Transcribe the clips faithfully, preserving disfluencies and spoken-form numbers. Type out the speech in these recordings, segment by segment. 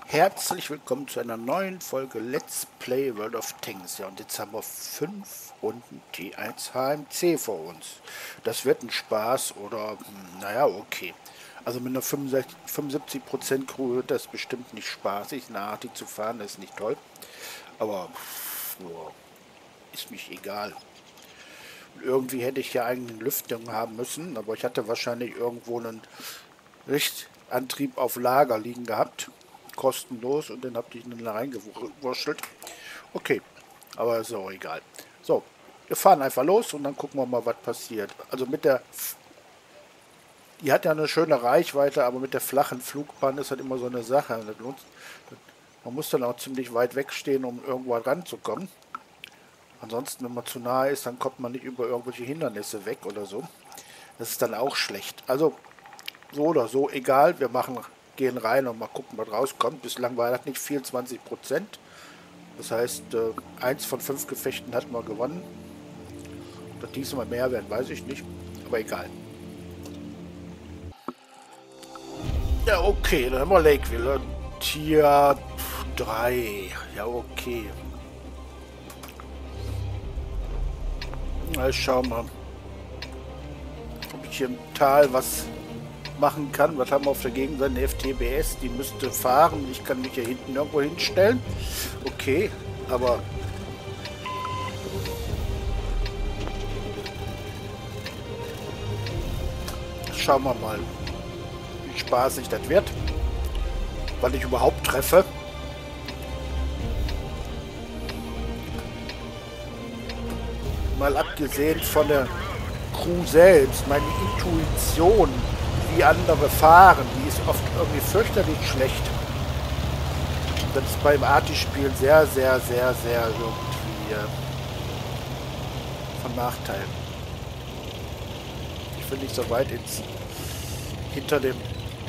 Herzlich willkommen zu einer neuen Folge Let's Play World of Tanks. Ja, und jetzt haben wir fünf Runden T eins H M C vor uns. Das wird ein Spaß oder, hm, naja, okay. Also mit einer fünfundsiebzig Prozent Crew wird das bestimmt nicht spaßig. Nach die zu fahren ist nicht toll. Aber, boah, ist mich egal. Und irgendwie hätte ich ja eigentlich eine Lüftung haben müssen, aber ich hatte wahrscheinlich irgendwo einen Richtantrieb auf Lager liegen gehabt. Kostenlos, und dann habt ihr ihn da reingewurschtelt. Okay, aber ist auch egal. So, wir fahren einfach los und dann gucken wir mal, was passiert. Also mit der... Die hat ja eine schöne Reichweite, aber mit der flachen Flugbahn ist halt immer so eine Sache. Man muss dann auch ziemlich weit wegstehen, um irgendwo ranzukommen. Ansonsten, wenn man zu nahe ist, dann kommt man nicht über irgendwelche Hindernisse weg oder so. Das ist dann auch schlecht. Also, so oder so, egal. Wir machen... gehen rein und mal gucken, was rauskommt. Bislang war das nicht viel, zwanzig Prozent. Das heißt, äh, eins von fünf Gefechten hatten wir gewonnen. Ob das diesmal mehr werden, weiß ich nicht. Aber egal. Ja, okay, dann haben wir Lakeville. Tier drei. Ja, okay. Na, schauen wir, ob ich hier im Tal was machen kann. Was haben wir auf der Gegenseite? Eine F T B S, die müsste fahren. Ich kann mich hier hinten irgendwo hinstellen. Okay, aber schauen wir mal, wie spaßig das wird, wann ich überhaupt treffe. Mal abgesehen von der Crew selbst, meine Intuition, wie andere fahren, die ist oft irgendwie fürchterlich schlecht. Das ist beim Arti-Spiel sehr, sehr, sehr, sehr irgendwie äh, von Nachteil. Ich will nicht so weit ins hinter dem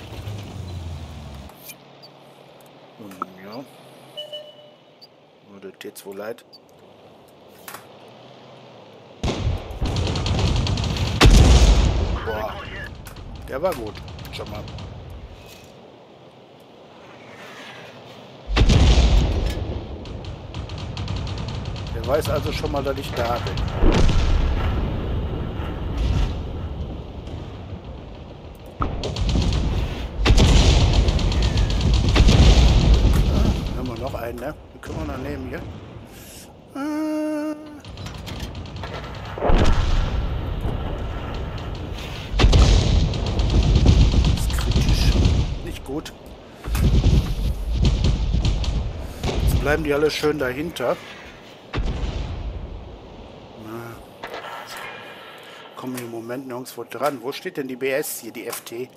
hm, ja. Das tut wohl leid. Boah. Der war gut. Schon mal. Der weiß also schon mal, dass ich da bin. Ah, haben wir noch einen, ne? Den können wir noch nehmen hier. Ah. Gut. Jetzt bleiben die alle schön dahinter. Na, kommen im Moment nirgendwo dran. Wo steht denn die B S hier, die F T?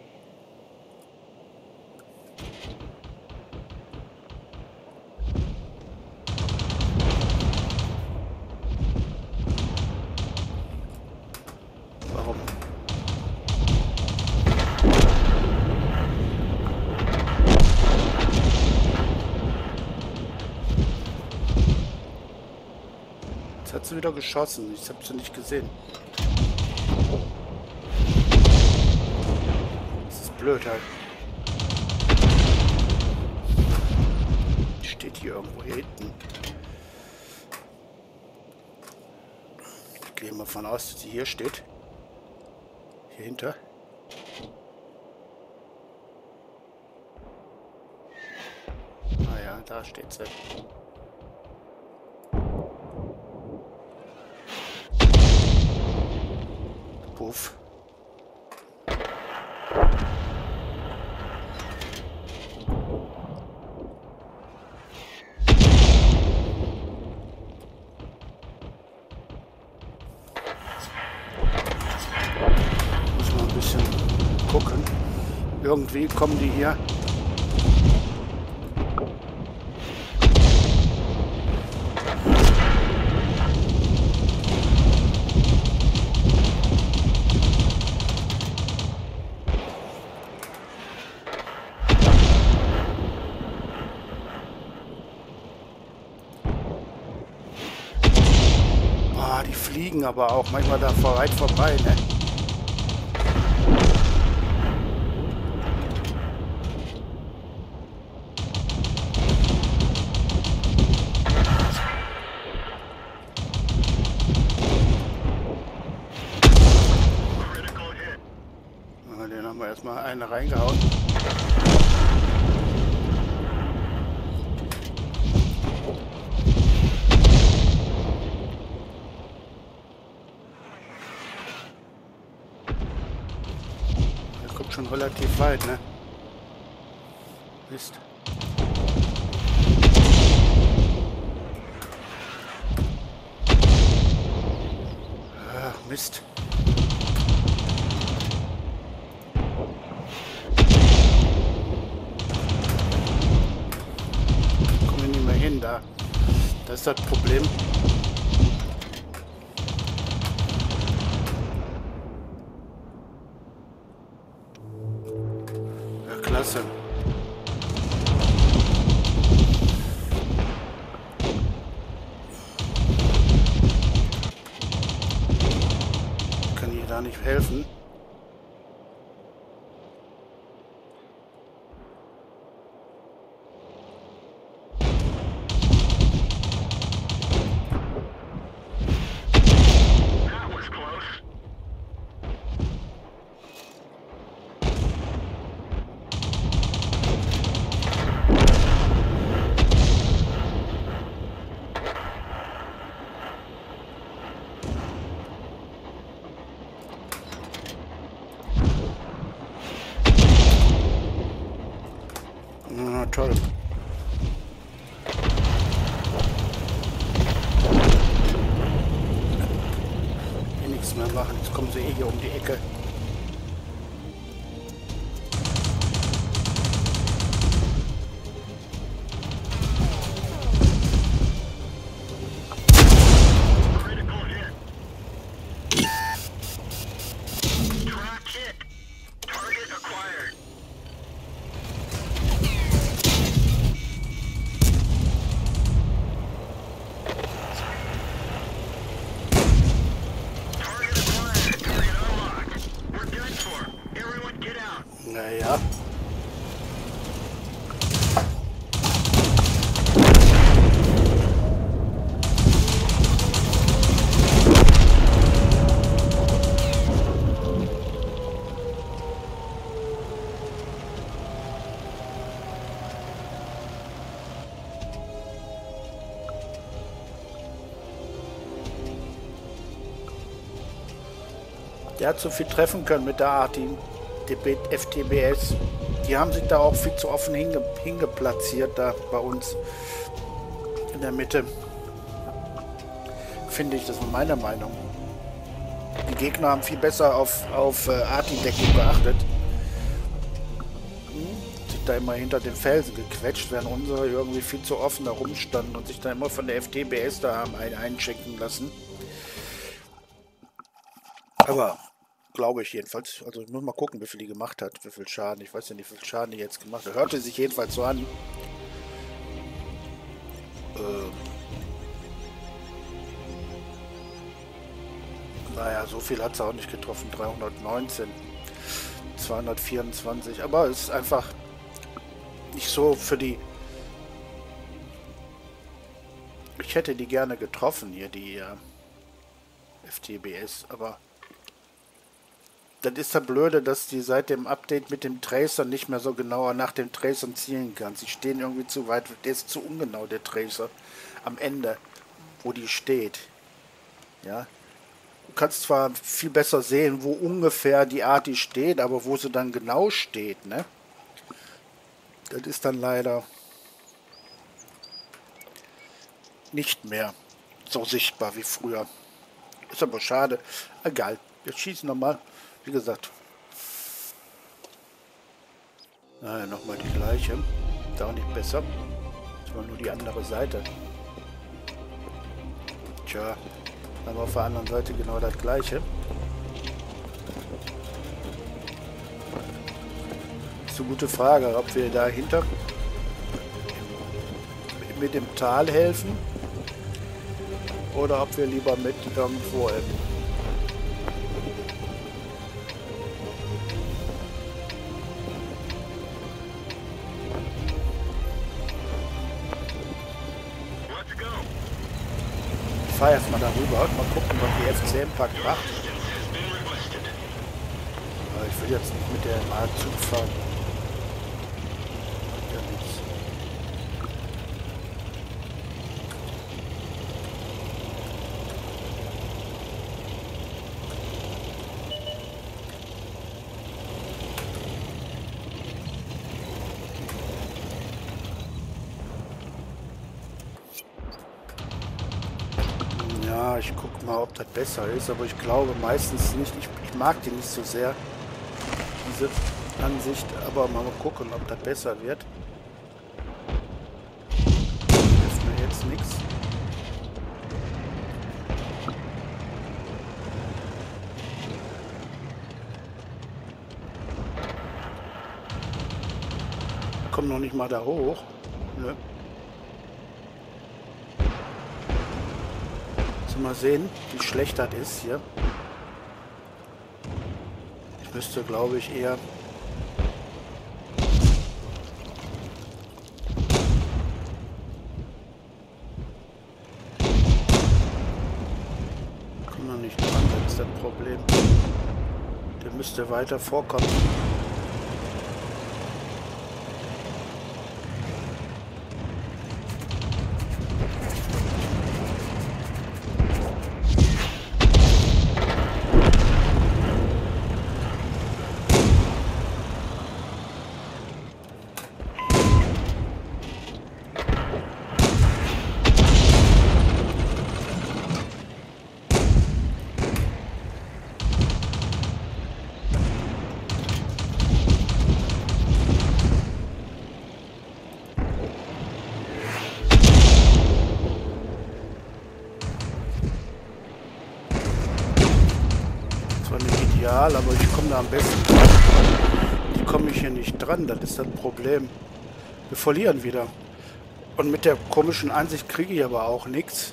Warum? Hat sie wieder geschossen. Ich habe sie nicht gesehen. Das ist blöd halt. Die steht hier irgendwo hier hinten. Ich gehe mal von aus, dass sie hier steht. Hier hinter. Ah ja, da steht sie. Puff. Muss mal ein bisschen gucken. Irgendwie kommen die hier. Die fliegen aber auch manchmal da weit vorbei, ne? erstmal eine reingehauen. Er kommt schon relativ weit, ne? Mist. Ah, Mist. Kommen wir nicht mehr hin, da. Das ist das Problem. Ja, klasse. Kann ich da nicht helfen? Na toll. Hier nichts mehr machen, jetzt kommen sie eh hier um die Ecke. Naja. Der hat so viel treffen können mit der Arti. F T B S. Die haben sich da auch viel zu offen hinge hingeplatziert, da bei uns in der Mitte. Finde ich, das ist meine Meinung. Die Gegner haben viel besser auf, auf äh, Arti-Deckung geachtet. Hm? Sich da immer hinter den Felsen gequetscht, während unsere irgendwie viel zu offen da rumstanden und sich da immer von der F T B S da haben ein einchecken lassen. Aber glaube ich jedenfalls. Also ich muss mal gucken, wie viel die gemacht hat, wie viel Schaden. Ich weiß ja nicht, wie viel Schaden die jetzt gemacht hat. Hörte sich jedenfalls so an. Ähm naja, so viel hat sie auch nicht getroffen. dreihundertneunzehn, zweihundertvierundzwanzig. Aber es ist einfach nicht so für die... Ich hätte die gerne getroffen hier, die äh, F T B S, aber... Das ist das Blöde, dass die seit dem Update mit dem Tracer nicht mehr so genauer nach dem Tracer zielen kann. Sie stehen irgendwie zu weit, der ist zu ungenau, der Tracer. Am Ende, wo die steht. Ja. Du kannst zwar viel besser sehen, wo ungefähr die Arti steht, aber wo sie dann genau steht, ne? Das ist dann leider nicht mehr so sichtbar wie früher. Ist aber schade. Egal, wir schießen nochmal. Wie gesagt. Naja, nochmal die gleiche. Ist auch nicht besser. Das war nur die andere Seite. Tja, haben wir auf der anderen Seite genau das gleiche. Ist eine gute Frage, ob wir dahinter mit dem Tal helfen oder ob wir lieber mit irgendwo im Ich fahre erstmal darüber, mal gucken, was die F zehn Pack macht. ich will jetzt nicht mit der M A Zug fahren. Ja, nichts. Ja, ich guck mal, ob das besser ist, aber ich glaube meistens nicht. Ich, ich mag die nicht so sehr, diese Ansicht, aber mal gucken, ob das besser wird. Hilft mir jetzt nichts. Komm noch nicht mal da hoch. Nö. Mal sehen, wie schlecht das ist hier. Ich müsste, glaube ich, eher... Komm noch nicht dran, das ist das Problem. Der müsste weiter vorkommen. Aber ich komme da am besten dran. Die komme ich hier nicht dran, das ist das Problem. Wir verlieren wieder. Und mit der komischen Ansicht kriege ich aber auch nichts.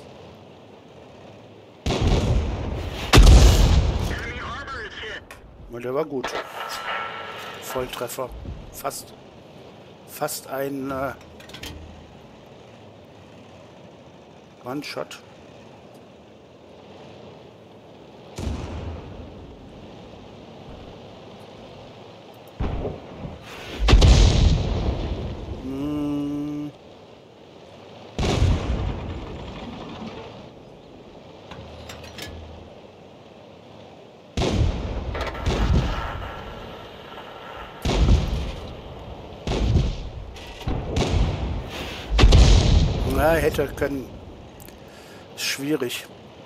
Und der war gut. Volltreffer. Fast. Fast ein äh, One-Shot. Na, hätte können. Ist schwierig.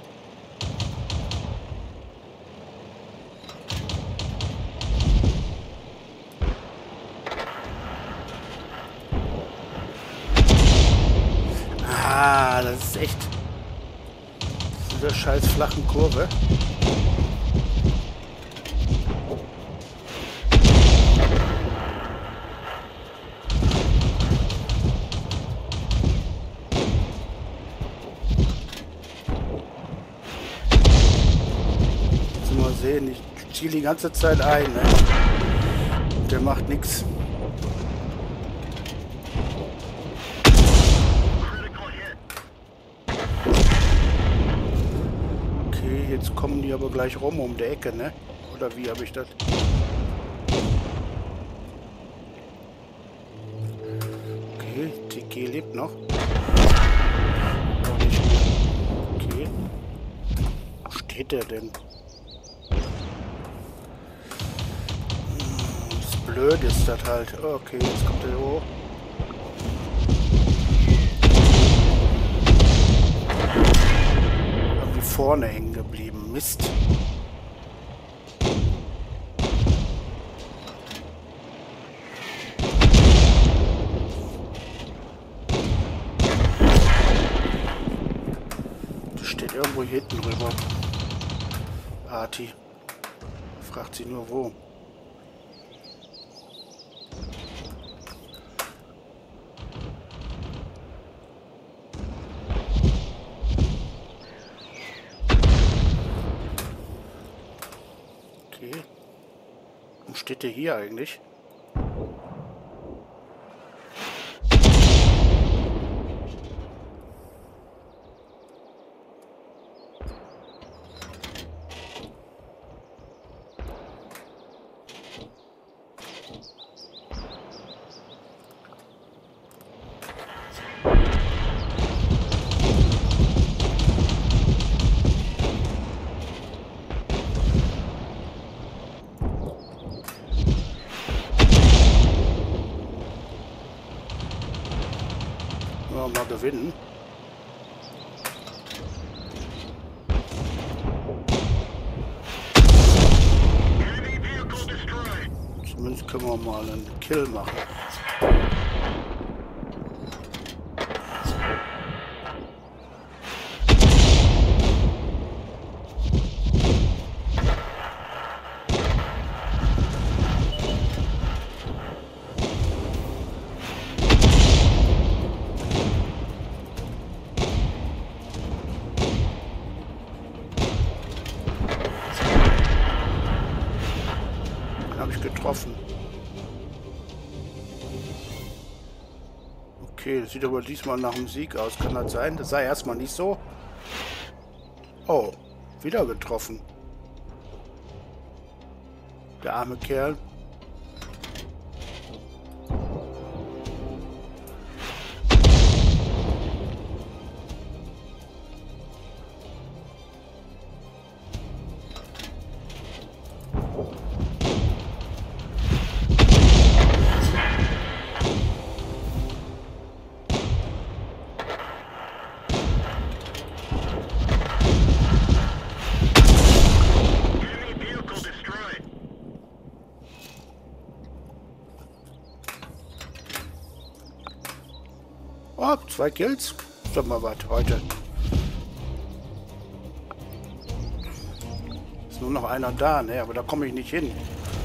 Ah, das ist echt. Diese scheiß flachen Kurve. Sehen, ich ziehe die ganze Zeit ein, ne? Der macht nichts. Okay, jetzt kommen die aber gleich rum um die Ecke, ne? Oder wie habe ich das? Okay, T G lebt noch. Auch nicht. Okay. Wo steht der denn? Blöd ist das halt. Okay, jetzt kommt er hoch. Irgendwie vorne hängen geblieben. Mist. Das steht irgendwo hier hinten rüber. Arti. Fragt sie nur wo. Warum steht der hier eigentlich? wir mal gewinnen. Zumindest können wir mal einen Kill machen. Getroffen. Okay, das sieht aber diesmal nach dem Sieg aus. Kann das sein? Das sah erstmal nicht so. Oh, wieder getroffen. Der arme Kerl. Oh, zwei Kills. Sag mal was heute. Ist nur noch einer da, ne? Aber da komme ich nicht hin.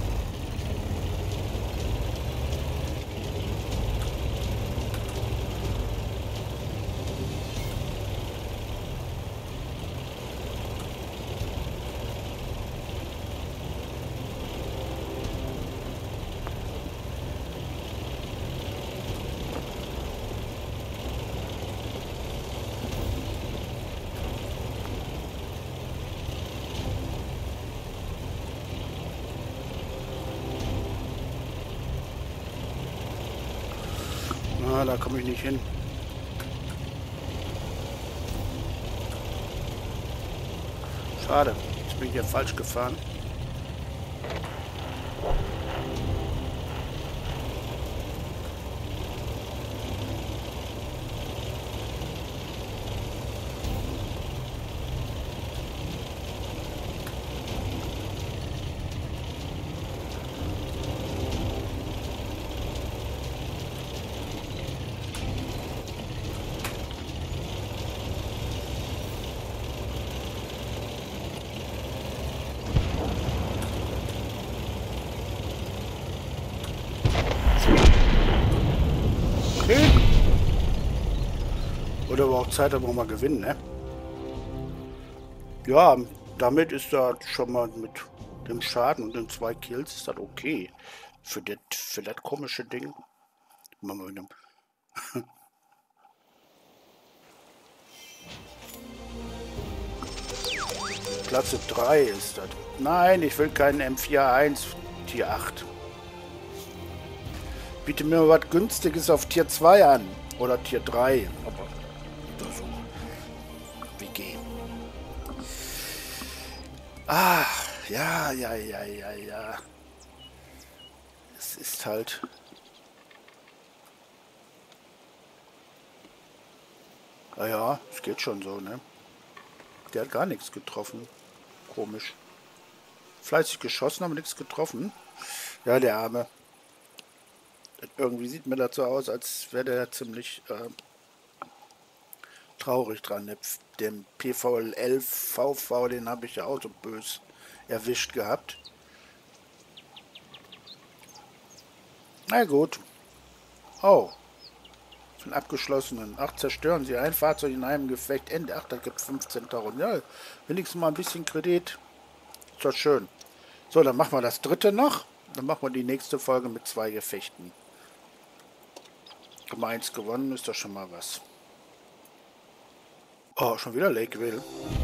Ah, da komme ich nicht hin. Schade. Jetzt bin ich hier falsch gefahren. Oder aber auch Zeit, aber auch mal gewinnen, ne? Ja, damit ist das schon mal mit dem Schaden und den zwei Kills ist das okay. Für das, für das komische Ding. Machen wir wieder. Klasse drei ist das. Nein, ich will keinen M vier A eins Tier acht. Biete mir mal was Günstiges auf Tier zwei an. Oder Tier drei. Aber so. W G. Ah, ja, ja, ja, ja, ja. Es ist halt... Naja, es geht schon so, ne? Der hat gar nichts getroffen. Komisch. Fleißig geschossen, aber nichts getroffen. Ja, der Arme. Irgendwie sieht mir das so aus, als wäre der ziemlich äh, traurig dran. Den P V L elf V V, den habe ich ja auch so bös erwischt gehabt. Na gut. Oh. Von abgeschlossenen. Ach, zerstören Sie ein Fahrzeug in einem Gefecht. Ende. Ach, da gibt es fünfzehntausend. Ja, wenigstens mal ein bisschen Kredit. Ist doch schön. So, dann machen wir das dritte noch. Dann machen wir die nächste Folge mit zwei Gefechten. Haben wir eins gewonnen, ist doch schon mal was. Oh, schon wieder Lakeville.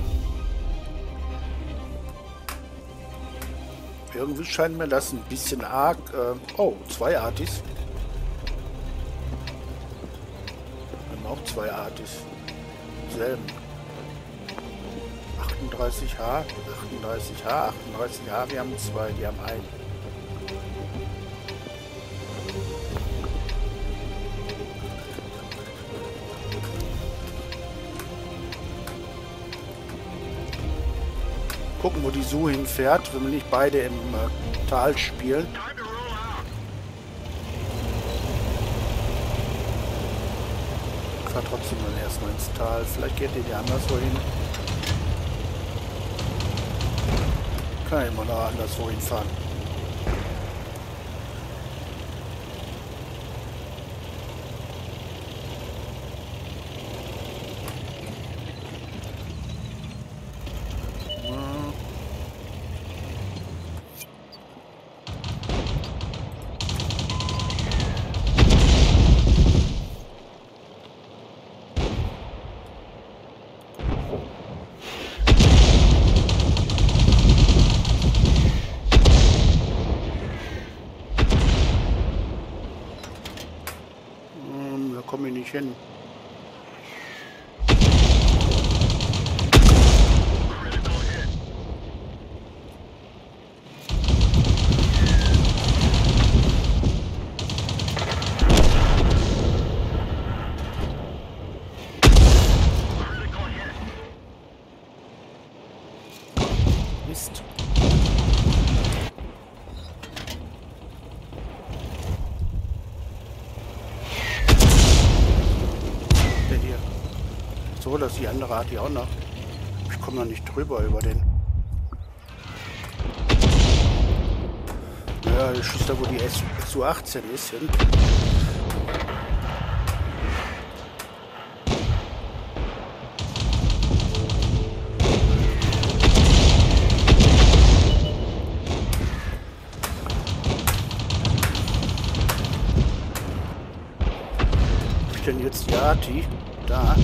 Irgendwie scheint mir das ein bisschen arg... Äh, oh, zwei Artis. Wir haben auch zwei Artis. Selben. achtunddreißig H, achtunddreißig H, achtunddreißig H, wir haben zwei, die haben einen. gucken, wo die Sue hinfährt, wenn wir nicht beide im äh, Tal spielen. Ich fahr trotzdem mal erstmal ins Tal. Vielleicht geht die anderswo hin. Kann ja immer noch anderswo hinfahren. Komme ich nicht hin. Mist. So, dass die andere hat die auch noch. Ich komme noch nicht drüber über den. Ja, ich schieße da, wo die S U achtzehn ist, hin. Wo ist denn jetzt die Arti? Da.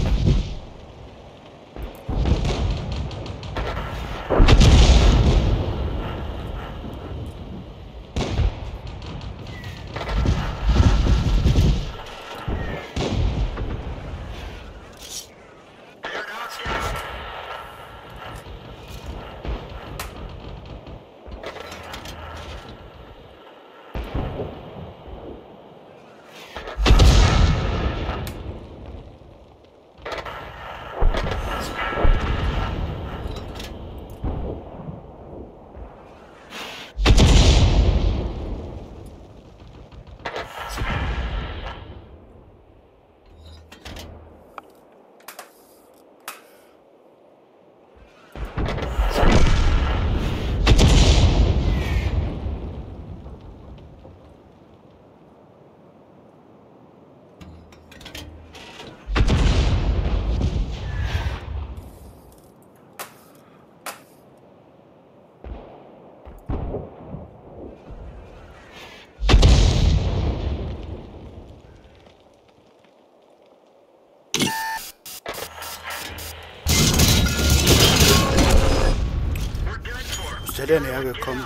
Wo ist der denn hergekommen?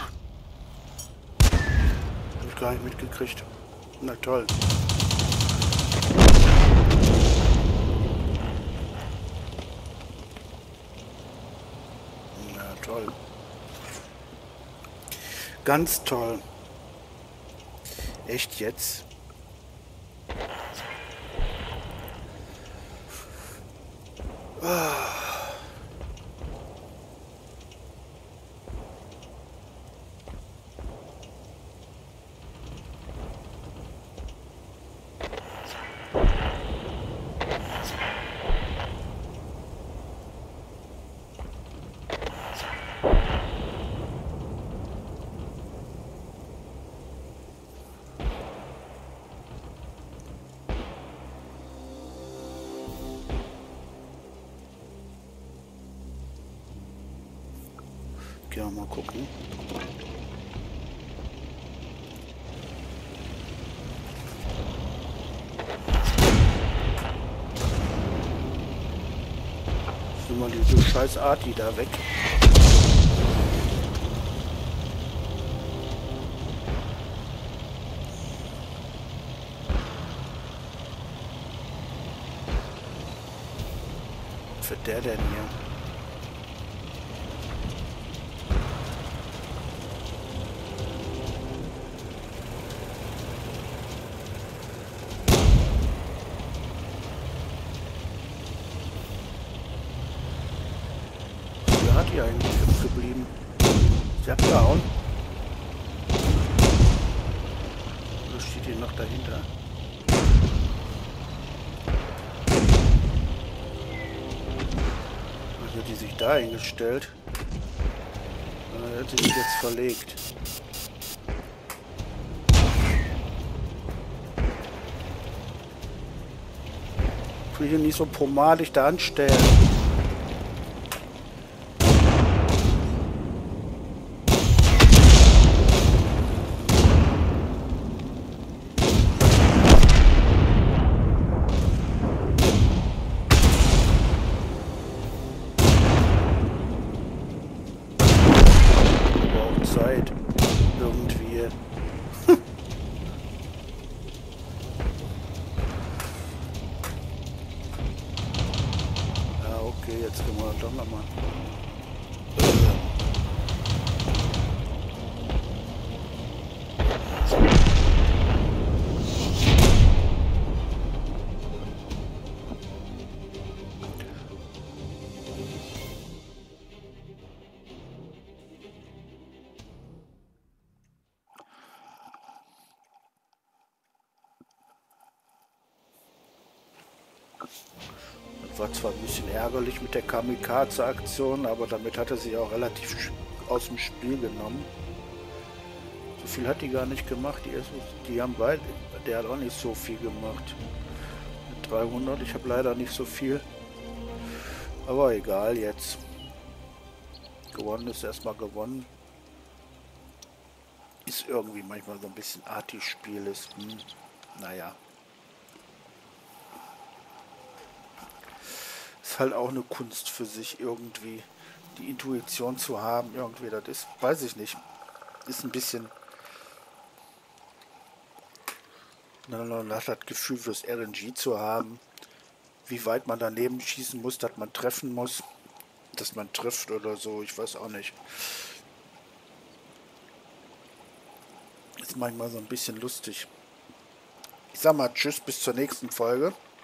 Hab ich gar nicht mitgekriegt. Na toll. Na toll. Ganz toll. Echt jetzt? Ah. Ja, mal gucken. Sieh mal diese scheiß Arti da weg. Was wird der denn hier? Hat die eigentlich geblieben. Ist der abgehauen? Oder steht hier noch dahinter? Also die sich da hingestellt. Er hat sich jetzt verlegt. Ich will hier nicht so pomadig da anstellen. Zeit. Irgendwie. Ja, okay, jetzt können wir doch nochmal. Das war zwar ein bisschen ärgerlich mit der Kamikaze-Aktion, aber damit hat er sie auch relativ aus dem Spiel genommen. So viel hat die gar nicht gemacht. Die, ist, die haben beide, der hat auch nicht so viel gemacht. Mit dreihundert, ich habe leider nicht so viel. Aber egal jetzt. Gewonnen ist erstmal gewonnen. Ist irgendwie manchmal so ein bisschen Arti-Spiel ist. Hm, naja. Ist halt auch eine Kunst für sich irgendwie, die Intuition zu haben, irgendwie, das ist, weiß ich nicht, ist ein bisschen, nach das Gefühl fürs R N G zu haben, wie weit man daneben schießen muss, dass man treffen muss, dass man trifft oder so, ich weiß auch nicht. Ist manchmal so ein bisschen lustig. Ich sag mal tschüss, bis zur nächsten Folge.